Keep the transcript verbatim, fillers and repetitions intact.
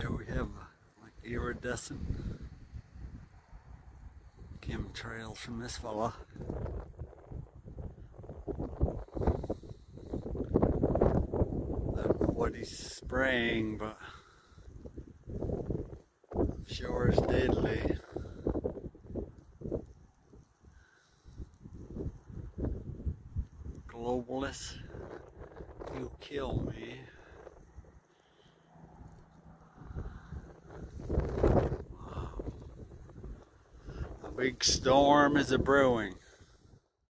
There we have like iridescent chemtrails from this fella. I don't know what he's spraying, but I'm sure it's deadly. Globalist, you kill me. A big storm is a brewing.